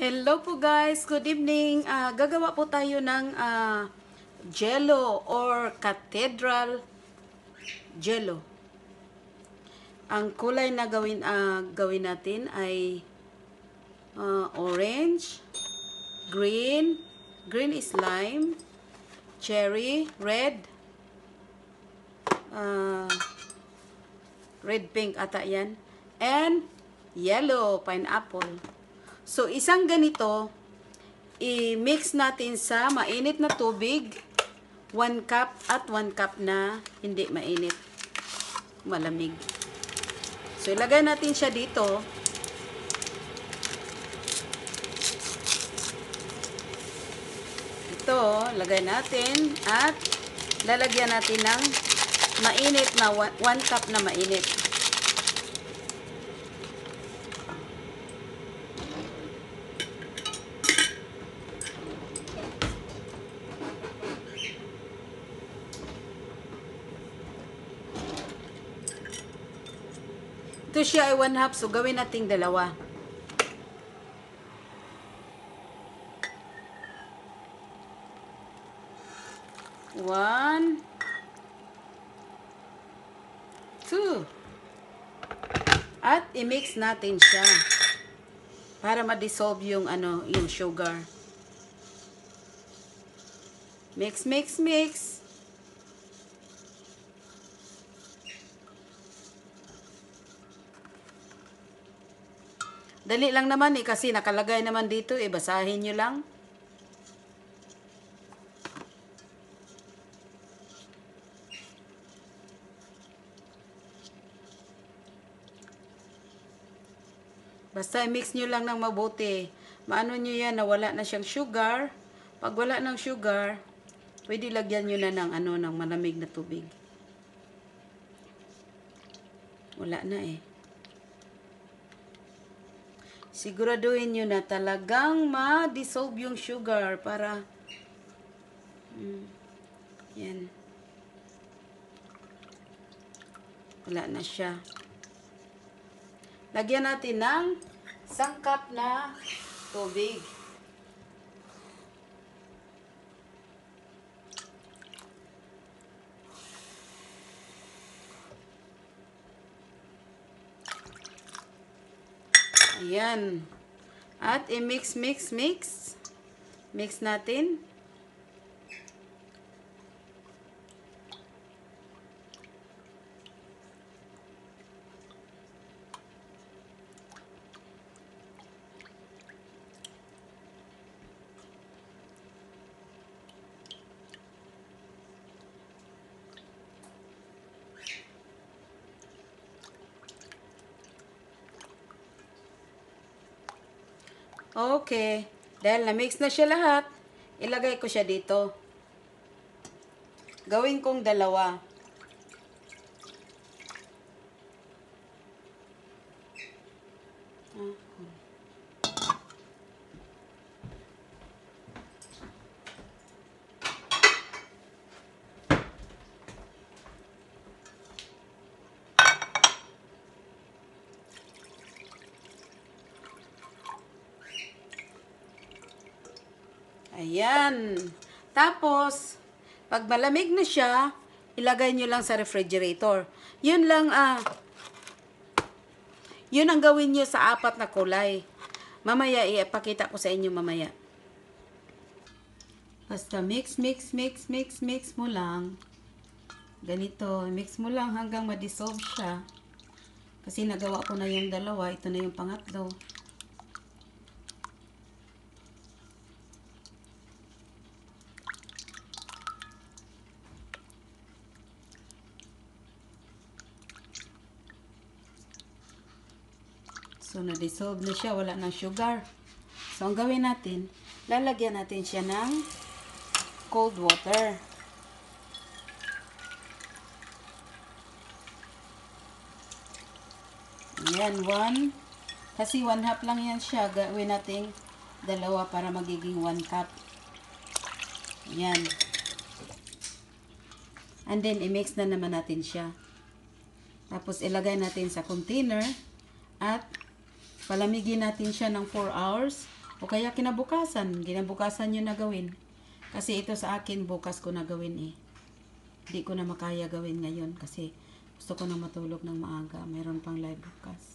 Hello po guys, good evening. Gagawa po tayo ng jello or cathedral jello. Ang kulay na gawin natin ay orange, green is lime, cherry, uh, red pink ata yan, and yellow, pineapple. So, isang ganito, i-mix natin sa mainit na tubig, 1 cup at 1 cup na hindi mainit, malamig. So, ilagay natin siya dito. Ito, lagay natin at lalagyan natin ng mainit na 1 cup na mainit. Ito siya ay 1/2, so gawin nating dalawa. One, two. At i-mix natin siya para ma-dissolve yung yung sugar. Mix, mix, mix. Dali lang naman kasi nakalagay naman dito basahin nyo lang. Basta i-mix nyo lang ng mabuti. Maano nyo yan na wala na siyang sugar. Pag wala ng sugar, pwede lagyan nyo na ng malamig na tubig. Wala na Siguraduhin nyo na talagang ma-dissolve yung sugar para yan. Wala na siya. Lagyan natin ng 1 cup na tubig. Ayan. At i-mix, mix, mix. Mix natin. Okay. Dahil na-mix na siya lahat, ilagay ko siya dito. Gawin kong dalawa. Ayan. Tapos, pag malamig na siya, ilagay nyo lang sa refrigerator. Yun lang, yun ang gawin nyo sa 4 na kulay. Mamaya, ipakita ko sa inyo mamaya. Basta mix, mix, mix, mix, mix mo lang. Ganito, mix mo lang hanggang ma-dissolve siya. Kasi nagawa ko na yung dalawa, ito na yung pangatlo. So, na-dissolve na siya. Wala ng sugar. So, ang gawin natin, lalagyan natin siya ng cold water. Ayan, 1. Kasi 1/2 lang yan siya. Gawin natin dalawa para magiging 1 cup. Ayan. And then, i-mix na naman natin siya. Tapos, ilagay natin sa container at palamigin natin siya ng 4 hours O kaya kinabukasan nyo na gawin. Kasi ito sa akin, bukas ko na gawin eh. Hindi ko na makaya gawin ngayon kasi gusto ko na matulog ng maaga. Mayroon pang live bukas.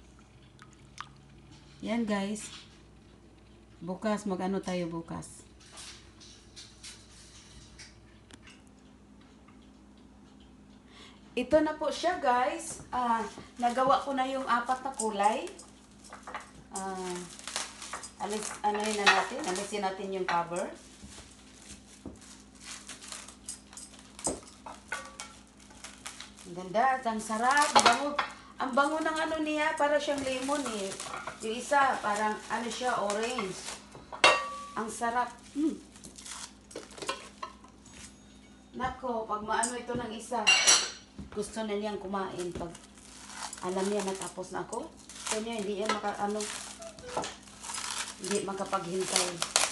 Yan guys. Bukas, mag-ano tayo bukas. Ito na po siya guys. Nagawa ko na yung 4 na kulay. Alisin natin yung cover. Ang ganda, ang sarap, bango. Ang bango ng ano niya, para siyang lemon eh. Yung isa, parang ano siya, orange. Ang sarap. Nako, pag maano ito ng isa, gusto na niyang kumain. Pag alam niya natapos na ako, kanya hindi yan hindi makapaghintay.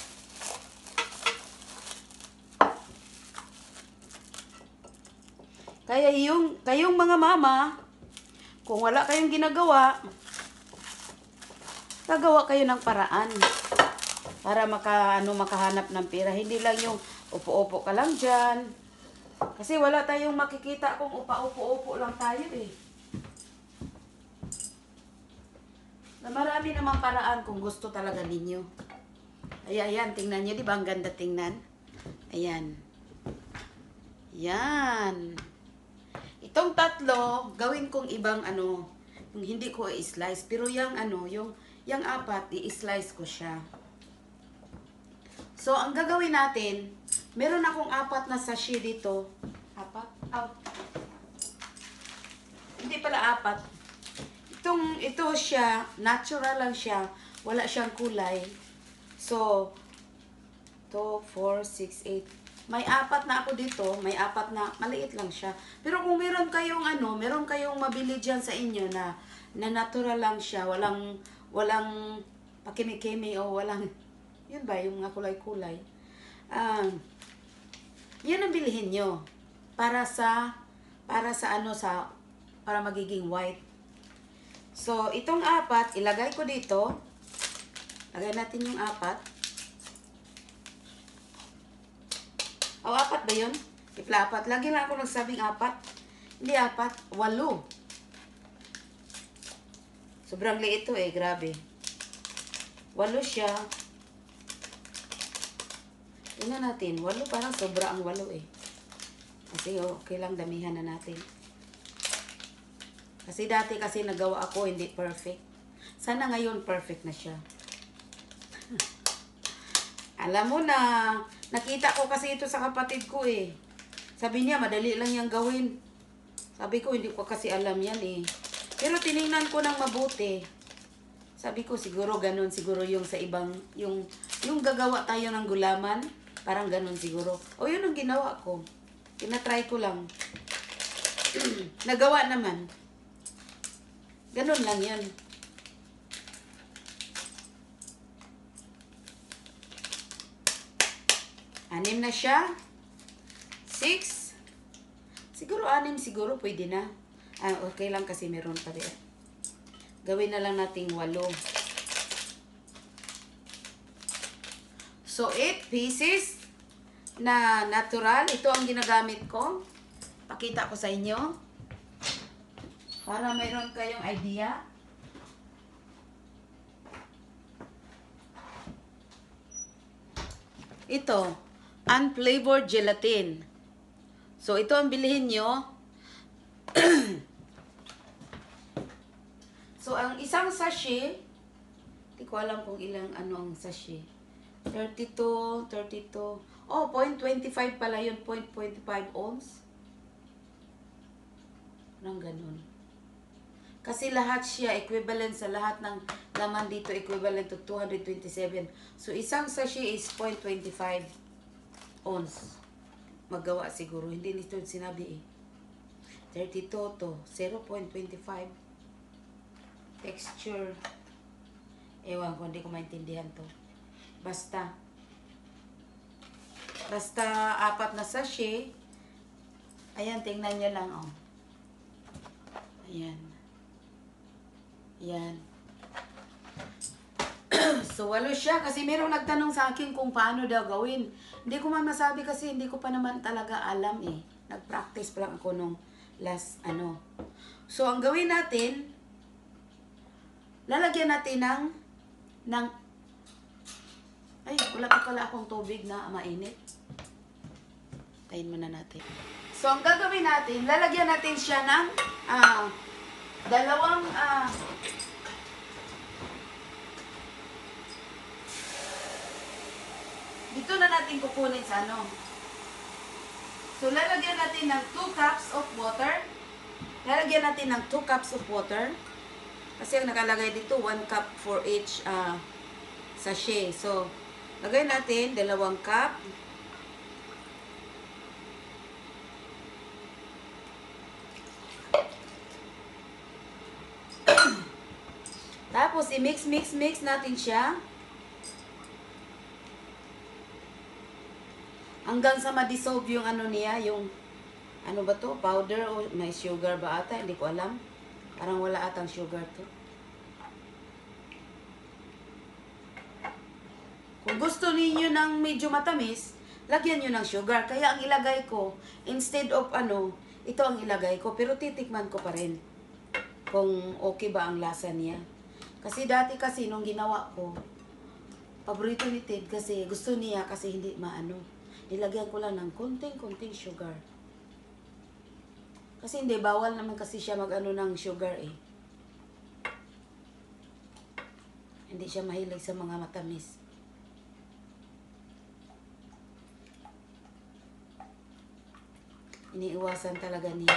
Kaya kayong mga mama, kung wala kayong ginagawa, gagawa kayo ng paraan para makahanap ng pera. Hindi lang yung upo-upo ka lang dyan. Kasi wala tayong makikita kung upo-upo lang tayo eh. Na marami namang paraan kung gusto talaga ninyo. Ayan, tingnan nyo, di ba? Ang ganda tingnan. Ayan. Yan. Itong 3, gawin kong ibang yung hindi ko i-slice. Pero yung 4, i-slice ko siya. So, ang gagawin natin, meron akong 4 na sachet dito. 4? Hindi pala 4. Ito siya, natural lang siya. Wala siyang kulay. So, 2, 4, 6, 8. May 4 na ako dito. May 4 na, maliit lang siya. Pero kung meron kayong meron kayong mabili dyan sa inyo na natural lang siya. Walang pakimi-kimi o walang, yun ba, yung mga kulay-kulay. Yun ang bilhin nyo. Para magiging white. So, itong 4, ilagay ko dito. Lagay natin yung 4. O, 4 ba yun? Ipla 4. Lagi lang ako nagsabing 4. Hindi 4, 8. Sobrang liit ito eh, grabe. 8 siya. Tingnan natin, 8 parang sobra ang 8 eh. Kasi okay lang, damihan na natin. Kasi dati kasi nagawa ako, hindi perfect. Sana ngayon perfect na siya. Alam mo na, nakita ko kasi ito sa kapatid ko eh. Sabi niya, madali lang yang gawin. Sabi ko, hindi ko kasi alam yan eh. Pero tiningnan ko ng mabuti. Sabi ko, siguro ganun, siguro yung sa ibang, yung gagawa tayo ng gulaman, parang ganun siguro. O yun ang ginawa ko. Tinatry ko lang. Nagawa naman. Ganun lang yun. Anim na siya. 6. Siguro 6 siguro pwede na. Okay lang kasi meron pa rin. Gawin na lang nating 8. So 8 pieces na natural. Ito ang ginagamit ko. Pakita ko sa inyo. Para mayroon kayong idea. Ito. Unflavored gelatin. So, ito ang bilihin nyo. So, ang isang sachet, hindi ko alam kung ilang ang sachet. 32. Oh, 0.25 pala yun. 0.25 ounce. Nang ganun. Kasi lahat siya, equivalent sa lahat ng laman dito, equivalent to 227. So, isang sachet is 0.25 ounce. Magawa siguro. Hindi nito sinabi eh. 32 to 0.25. Texture. Ewan ko, hindi ko maintindihan to. Basta 4 na sachet. Ayan, tingnan nyo lang oh. Ayan. Yan. So, walo siya kasi mayroong nagtanong sa akin kung paano daw gawin. Hindi ko man masabi kasi hindi ko pa naman talaga alam eh. Nag-practice pa lang ako nung last ano. So, ang gawin natin, lalagyan natin ng ay, wala pa pala akong tubig na mainit. Tayin muna natin. So, ang gagawin natin, lalagyan natin siya ng dalawang dito na natin kukunin sa ano. So, lalagyan natin ng 2 cups of water. Lalagyan natin ng 2 cups of water. Kasi ang nakalagay dito, 1 cup for each sachet. So, lagay natin 2 cup. Tapos, i-mix natin siya. Hanggang sa ma-dissolve yung ano niya, yung ano ba to? Powder o may sugar ba ata? Hindi ko alam. Parang wala atang sugar to. Kung gusto niyo ng medyo matamis, lagyan niyo ng sugar. Kaya ang ilagay ko, instead of ano, ito ang ilagay ko. Pero titikman ko pa rin kung okay ba ang lasa niya. Kasi dati kasi nung ginawa ko, paborito ni Ted kasi gusto niya kasi hindi maano. Nilagyan ko lang ng konting sugar. Kasi hindi, bawal naman kasi siya mag-ano ng sugar eh. Hindi siya mahilig sa mga matamis. Iniiwasan talaga niya.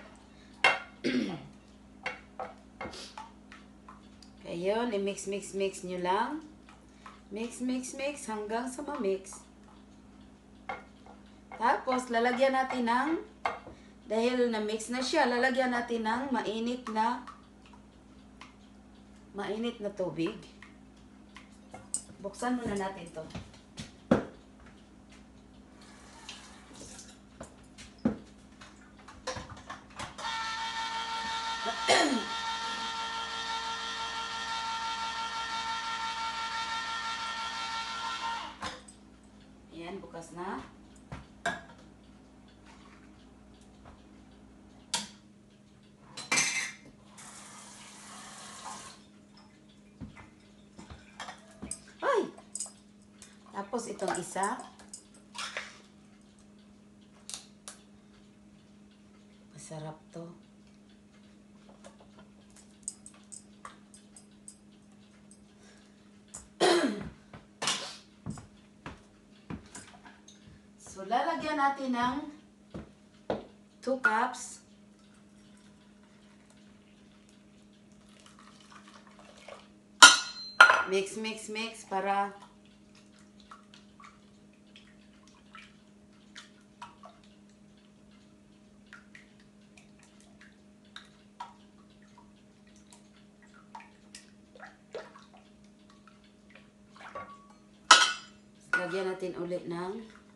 Kaya yun, i-mix nyo lang. Mix hanggang sa ma-mix. Tapos, lalagyan natin ng, dahil na-mix na siya, lalagyan natin ng mainit na tubig. Buksan muna natin to. Ayan, bukas na. Tapos itong isa. Masarap to. So, lalagyan natin ng 2 cups. Mix para lagyan natin ulit ng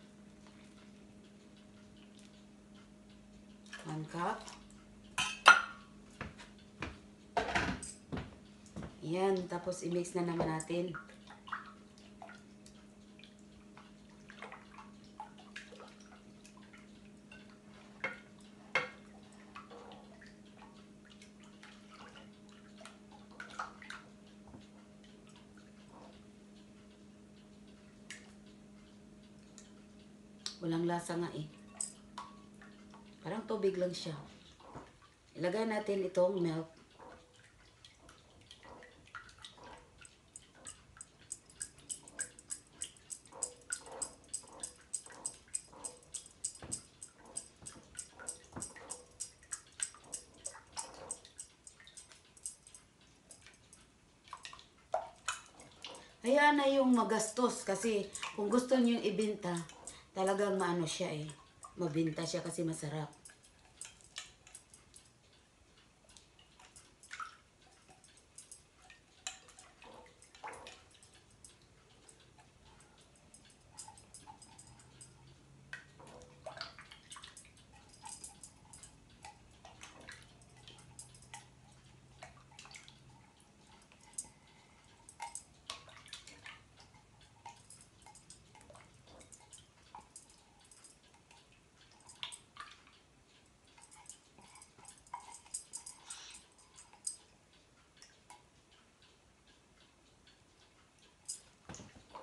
1 cup. Yan, tapos i-mix na naman natin. Walang lasa nga eh. Parang tubig lang siya. Ilagay natin itong milk. Hayaan na yung magastos kasi kung gusto niyo ibenta, talagang maano siya eh. Mabenta siya kasi masarap.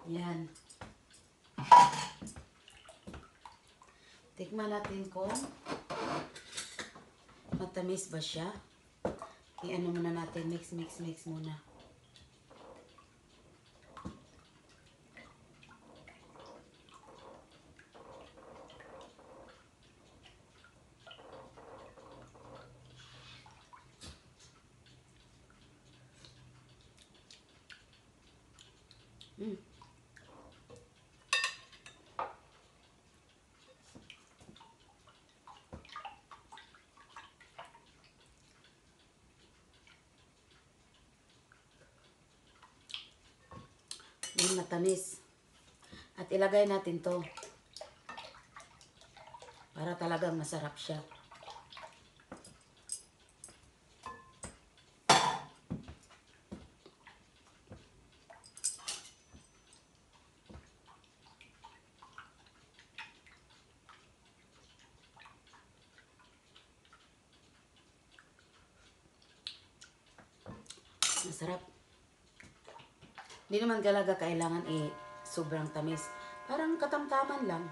Yan. Tikman natin kung matamis ba siya. I-ano muna natin. Mix muna. Yung matamis. At ilagay natin to para talagang masarap siya. Masarap. Hindi naman talaga kailangan sobrang tamis. Parang katamtaman lang.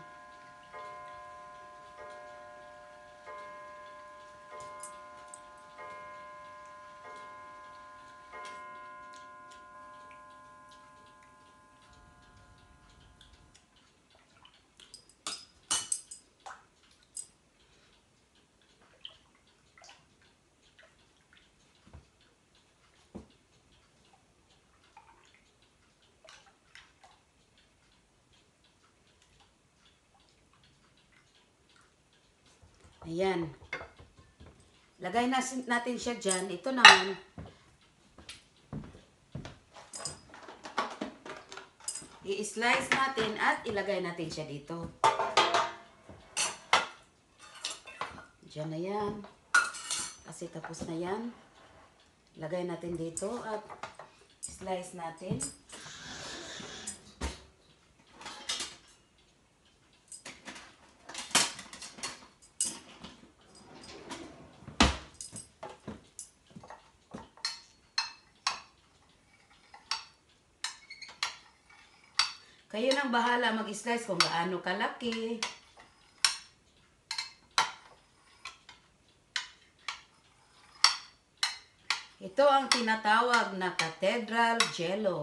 Ayan. Lagay natin siya dyan. Ito naman, i-slice natin at ilagay natin siya dito. Diyan na yan. Kasi tapos na yan. Lagay natin dito at slice natin. Kayo nang bahala mag-slice kung gaano kalaki. Ito ang tinatawag na Cathedral Jello.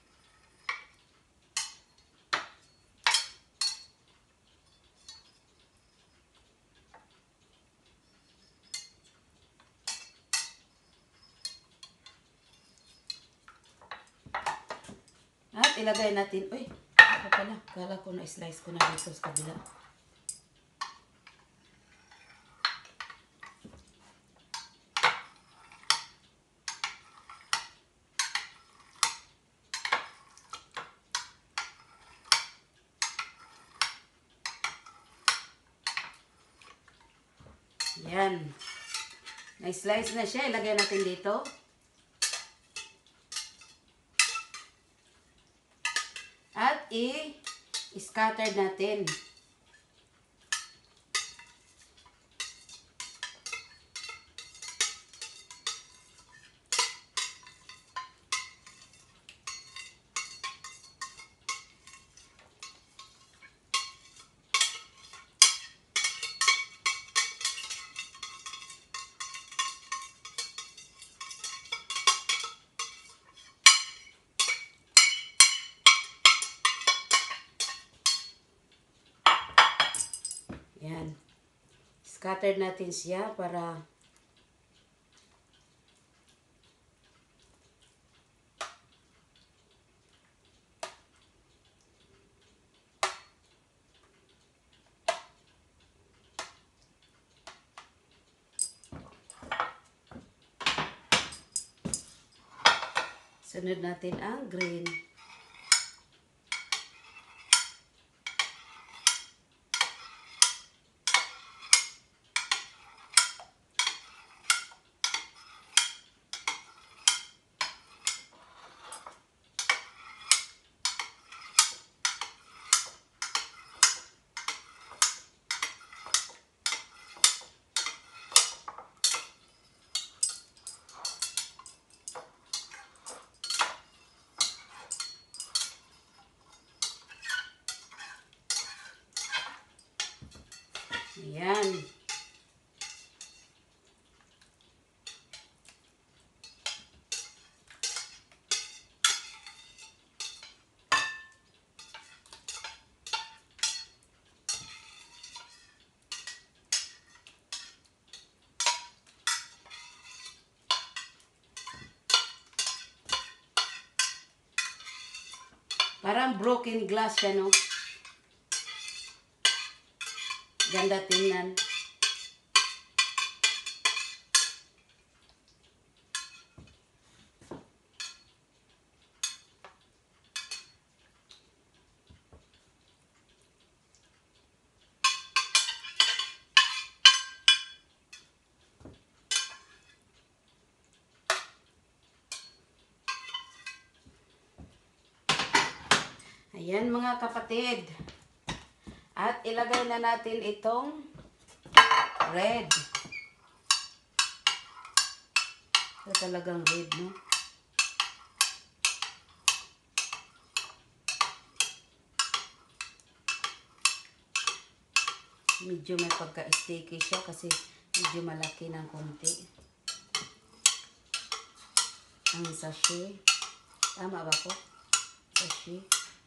At ilagay natin, uy, ako pala, kala ko na slice ko na dito sa kabila. Yan. Na-slice na siya. Ilagay natin dito. At i-scatter natin. Yan. Scatter natin siya para sunod natin ang green. Ayan. Parang broken glass siya, no? Ganda tingnan. Ayan mga kapatid. At ilagay na natin itong red. Ito talagang red, no? Medyo may pagka-sticky siya kasi medyo malaki ng konti. Ang sachet. Tama ba ko? Sachet.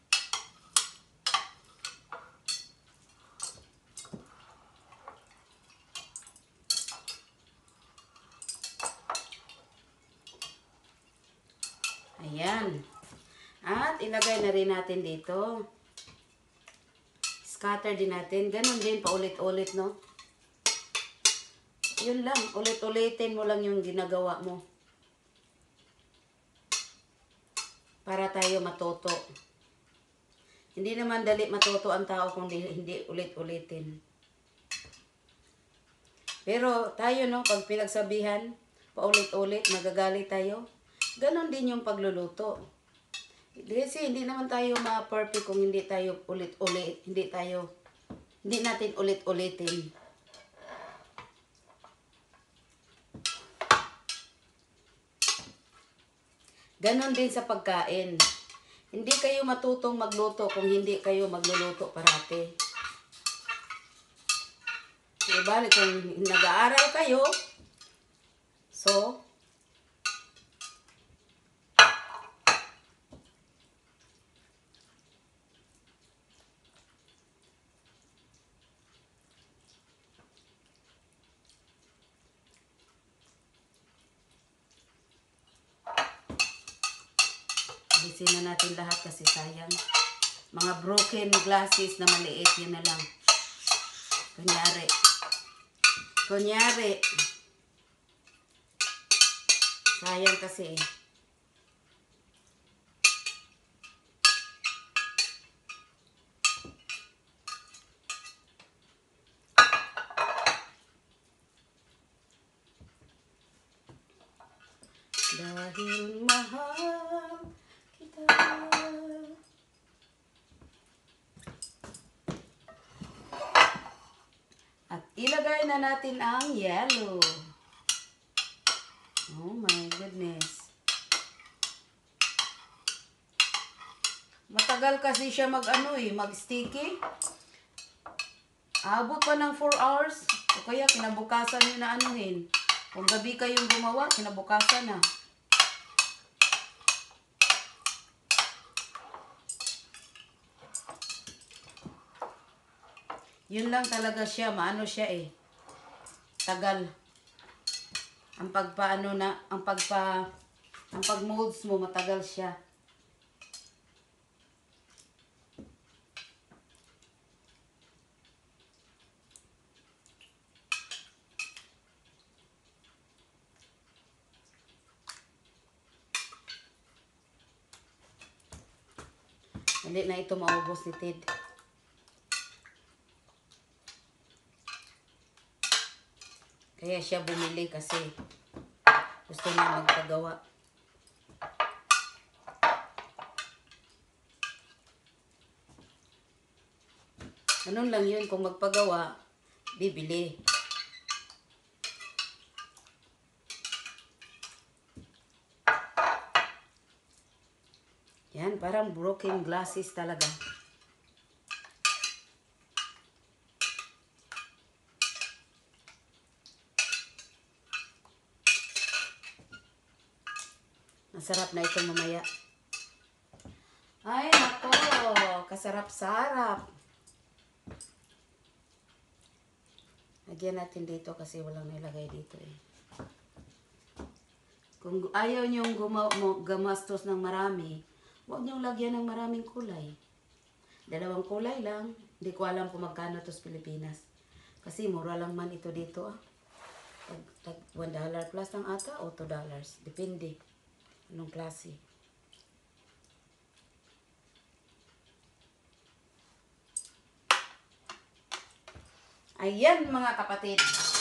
Ayan. At ilagay na rin natin dito. Scatter din natin. Ganon din, paulit-ulit, no? Yun lang. Ulit-ulitin mo lang yung ginagawa mo. Para tayo matuto. Hindi naman dali matuto ang tao kung hindi ulit-ulitin. Pero tayo, no, pag pinagsabihan, paulit-ulit, magagalit tayo. Ganon din yung pagluluto. Kasi hindi naman tayo ma-perfect kung hindi tayo ulit-ulit, hindi natin ulit-ulitin. Ganon din sa pagkain. Hindi kayo matutong magluto kung hindi kayo magluluto parati. Diba? Kung nag-aaral kayo, so, alisin na natin lahat kasi sayang. Mga broken glasses na maliit, yun na lang. Kunyari. Sayang kasi. Dahil mahal kita. At ilagay na natin ang yellow. Oh my goodness. Matagal kasi siya mag-sticky. Abot pa ng 4 hours. O kaya kinabukasan nyo na anuhin. Kung gabi kayong gumawa, kinabukasan na. Yun lang talaga siya, maano siya eh. Tagal. Ang pag-molds mo, matagal siya. Hindi na ito maubos ni Ted. Kaya siya bumili kasi gusto niya magpagawa. Ganun lang yun, kung magpagawa, bibili. Yan, parang broken glasses talaga. Masarap na ito mamaya. Ay, nako. Kasarap-sarap. Lagyan natin dito kasi walang nilagay dito eh. Kung ayaw niyong gumastos ng marami, huwag niyong lagyan ng maraming kulay. 2 kulay lang. Hindi ko alam kung magkano ito sa Pilipinas. Kasi mura lang man ito dito ah. $1 plus lang ata o $2. Depende. Anong klase. Ayan mga kapatid.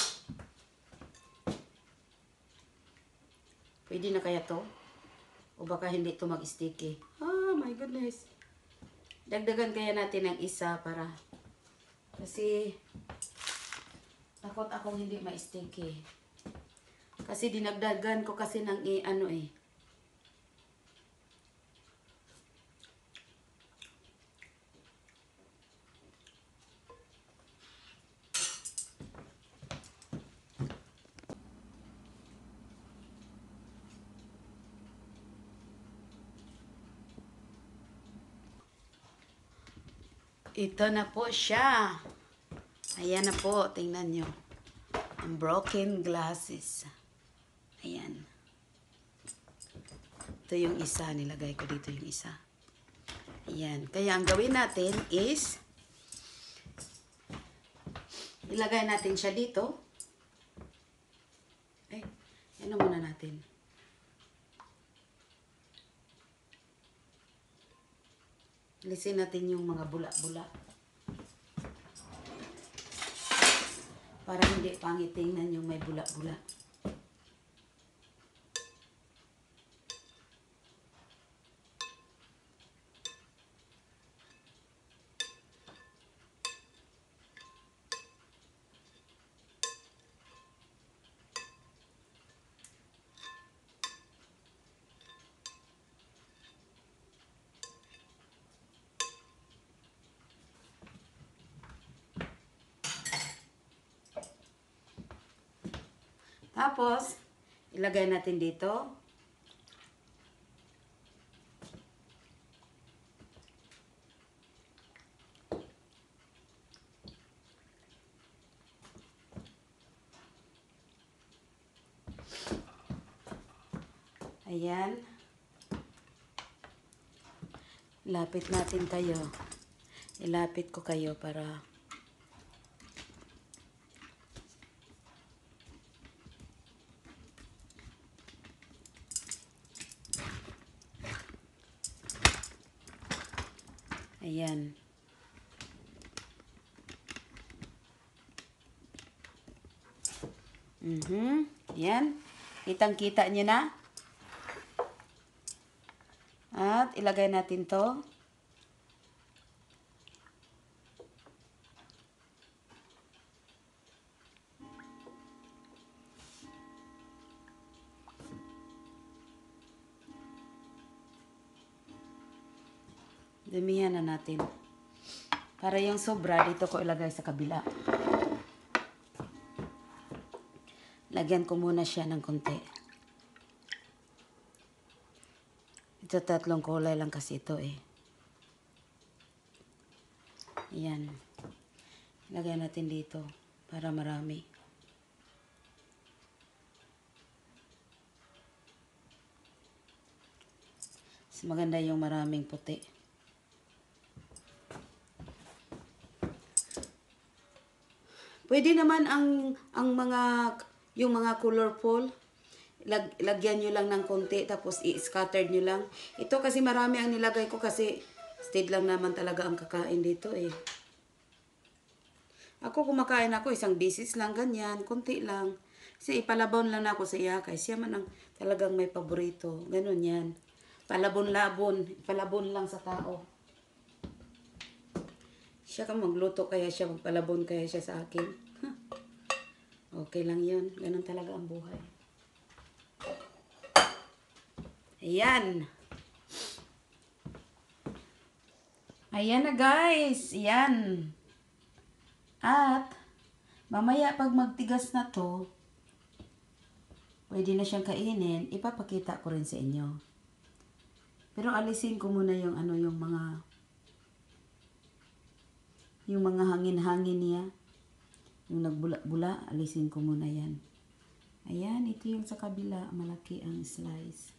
Pwede na kaya to? O baka hindi to mag-sticky? Oh my goodness. Dagdagan kaya natin ng isa para kasi takot akong hindi ma-sticky. Kasi dinagdagan ko kasi ng ano eh. Ito na po siya. Ayan na po. Tingnan nyo. Ang broken glasses. Ayan. Ito yung isa. Nilagay ko dito yung isa. Ayan. Kaya ang gawin natin is ilagay natin siya dito. Ay, ano muna natin? Alisin natin yung mga bula-bula. Para hindi pangit tingnan yung may bula-bula. Tapos, ilagay natin dito. Ayan. Lapit natin kayo. Ilapit ko kayo para ayan. Ayan. Kitang-kita nyo na. At ilagay natin to. Damihan na natin. Para yung sobra, dito ko ilagay sa kabila. Lagyan ko muna siya ng konti. Ito 3 kulay lang kasi ito eh. Ayan. Lagyan natin dito para marami. Mas maganda yung maraming puti. Pwede naman ang yung mga colorful, lagyan nyo lang ng konti, tapos i-scatter nyo lang. Ito kasi marami ang nilagay ko kasi stead lang naman talaga ang kakain dito eh. Ako kumakain ako, isang beses lang ganyan, konti lang. Kasi ipalabon lang ako sa iya, kaya siya man ang talagang may paborito. Ganun yan. Palabon-labon, ipalabon lang sa tao. Siya ka magluto, kaya siya magpalabon, kaya siya sa akin. Huh. Okay lang yun. Ganun talaga ang buhay. Ayan. Ayan na guys. Ayan. At, mamaya pag magtigas na to, pwede na siyang kainin. Ipapakita ko rin sa inyo. Pero alisin ko muna yung ano, yung mga hangin-hangin niya. Yung nagbula-bula, alisin ko muna yan. Ayan, ito yung sa kabila, malaki ang slice.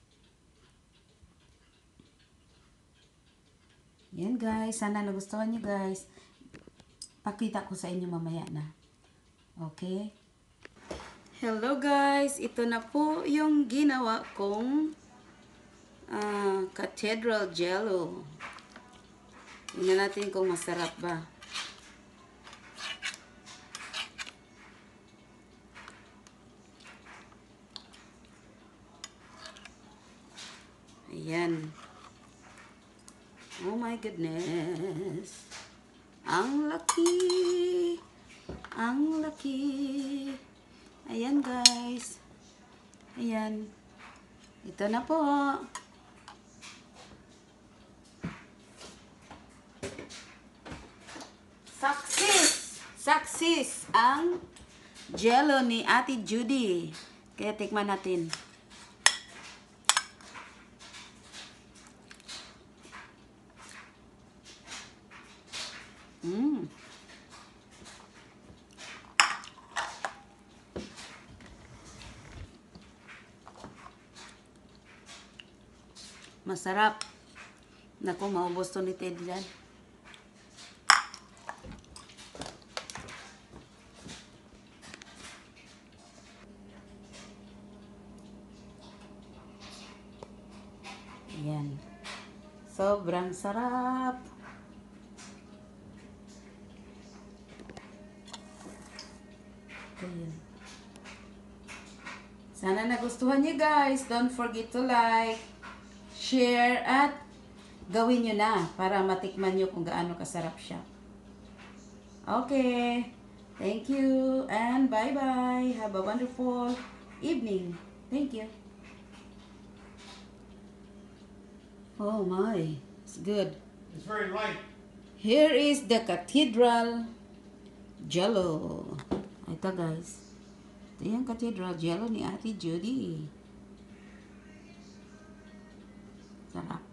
Yan guys, sana nagustuhan niyo guys. Pakita ko sa inyo mamaya na. Okay? Hello guys, ito na po yung ginawa kong cathedral jello. Tingnan natin kung masarap ba. Ayan. Oh my goodness. Ang laki. Ang laki. Ayan guys. Ayan. Ito na po. Success ang jello ni Ate Judy. Kaya tikman natin. Masarap. Naku, maubos to ni Ted dyan. Ayan. Sobrang sarap. Ayan. Sana nagustuhan niyo guys. Don't forget to like, share, at gawin nyo na para matikman nyo kung gaano kasarap siya. Okay. Thank you and bye-bye. Have a wonderful evening. Thank you. Oh my. It's good. It's very light. Here is the cathedral jello. Ito guys. Ito yung cathedral jello ni Ate Judy. Sarap.